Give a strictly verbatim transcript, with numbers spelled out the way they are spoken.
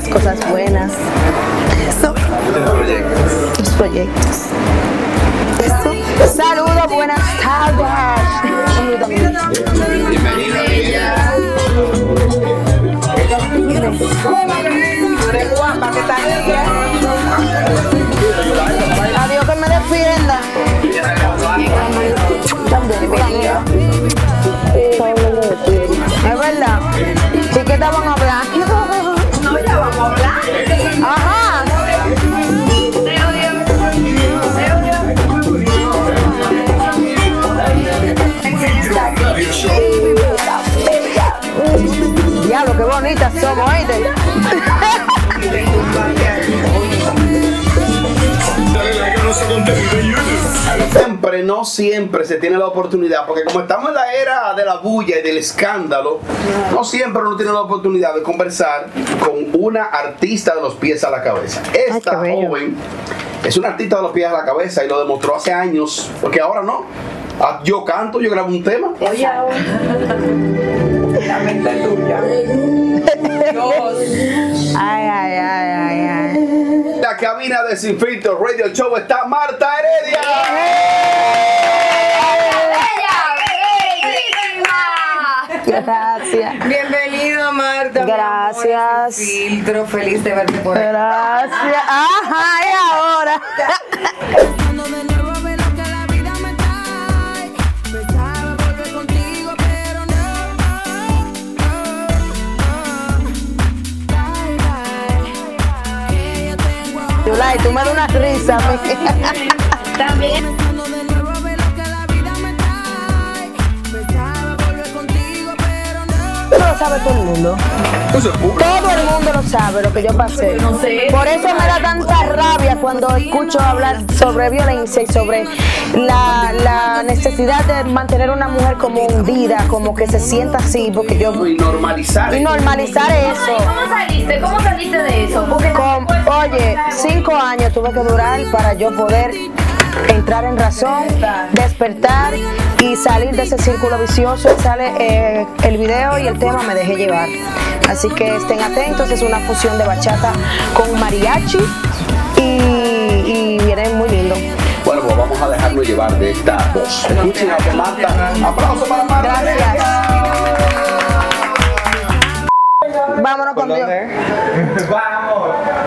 cosas buenas. Eso. Los proyectos. Eso. Saludos, buenas tardes. Bienvenida, ella. Guapa, que está adiós, que me defienda. Es verdad. ¿Sí que estaban hablando? No, ya vamos a hablar. Ajá. Diablo, qué bonitas somos, ¿oíste? Siempre, no siempre se tiene la oportunidad, porque como estamos en la era de la bulla y del escándalo, no siempre uno tiene la oportunidad de conversar con una artista de los pies a la cabeza. Esta Ay, joven es una artista de los pies a la cabeza y lo demostró hace años, porque ahora no. Yo canto, yo grabo un tema. Oye, ahora. La mente tuya. Dios. Ay, ay, ay, ay, ay. La cabina de Sin Filtro Radio Show está Marta Heredia. Gracias. Bienvenido, Marta. Gracias. Sin Filtro, feliz de verte por aquí. Gracias. Ajá, y ahora. Yulai, tú me das una risa a mí. También. Eso lo sabe todo el mundo. Todo el mundo lo sabe lo que yo pasé. No sé. Por eso me da tanta rabia cuando escucho hablar sobre violencia y sobre la, la necesidad de mantener a una mujer como hundida, como que se sienta así, porque yo... Y normalizar. Y normalizar eso. ¿Cómo saliste? ¿Cómo saliste de eso? Porque Con, oye, cinco años tuve que durar para yo poder entrar en razón, despertar y salir de ese círculo vicioso. Sale eh, el video y el tema Me Dejé Llevar. Así que estén atentos, es una fusión de bachata con mariachi y, y viene muy lindo. Bueno, pues vamos a dejarnos llevar de esta voz. Escuchen a Marta. Aplauso para Marta. Gracias. Vámonos con Dios. Vamos.